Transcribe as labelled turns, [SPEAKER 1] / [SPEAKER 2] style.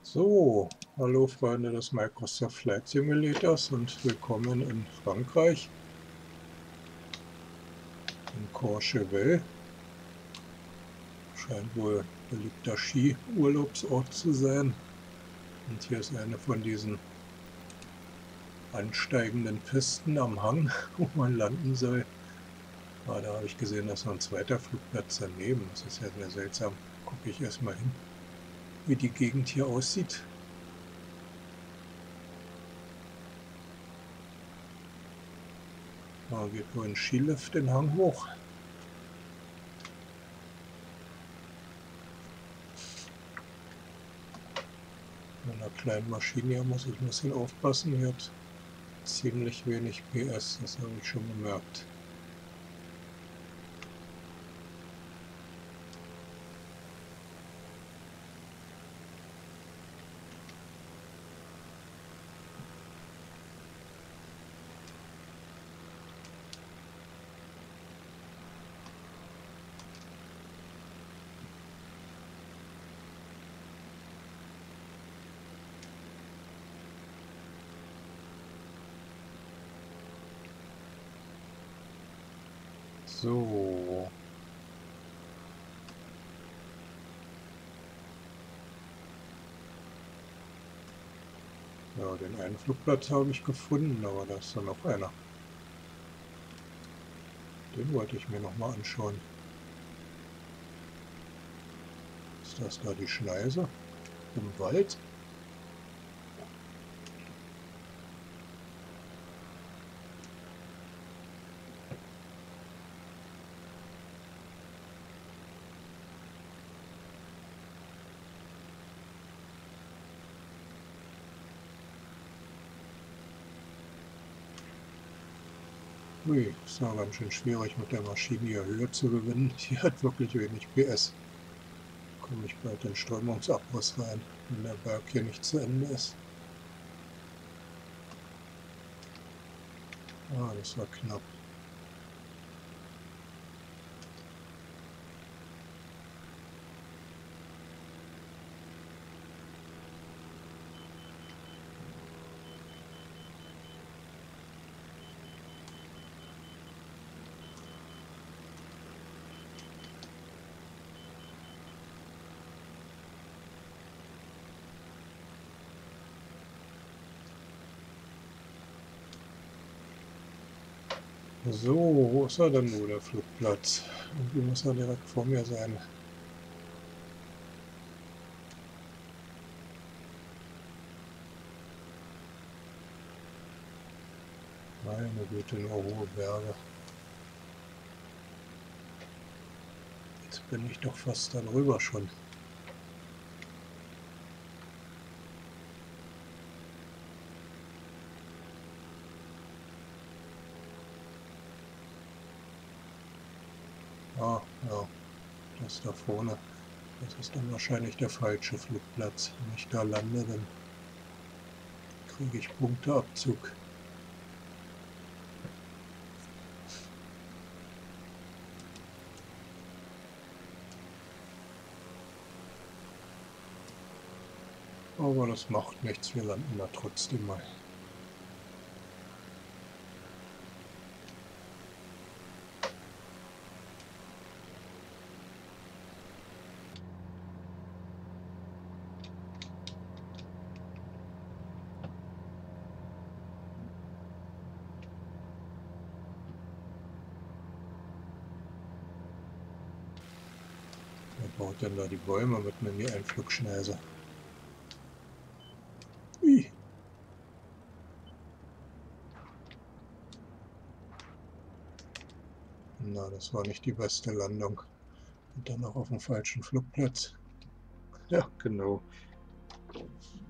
[SPEAKER 1] So, hallo Freunde des Microsoft Flight Simulators und willkommen in Frankreich, in Courchevel. Scheint wohl beliebter Skiurlaubsort zu sein. Und hier ist eine von diesen ansteigenden Pisten am Hang, wo man landen soll. Gerade habe ich gesehen, dass noch ein zweiter Flugplatz daneben. Das ist ja sehr seltsam. Gucke ich erstmal hin, wie die Gegend hier aussieht. Da geht wohl ein Skilift den Hang hoch. Mit einer kleinen Maschine hier muss ich ein bisschen aufpassen. Hier hat ziemlich wenig PS, das habe ich schon gemerkt. So. Ja, den einen Flugplatz habe ich gefunden, aber da ist dann noch einer. Den wollte ich mir noch mal anschauen. Ist das da die Schneise im Wald? Ui, ist ja ganz schön schwierig mit der Maschine hier Höhe zu gewinnen. Die hat wirklich wenig PS. Komme ich bald in Strömungsabriss rein, wenn der Berg hier nicht zu Ende ist. Ah, das war knapp. So, wo ist er denn nur, der Flugplatz? Irgendwie muss er direkt vor mir sein. Meine Güte, nur hohe Berge. Jetzt bin ich doch fast darüber schon. Ah, ja, das da vorne. Das ist dann wahrscheinlich der falsche Flugplatz. Wenn ich da lande, dann kriege ich Punkteabzug. Aber das macht nichts, wir landen da trotzdem mal. Wer baut denn da die Bäume mitten in die Einflugschneise? Ui. Na, das war nicht die beste Landung. Und dann noch auf dem falschen Flugplatz. Ja, genau.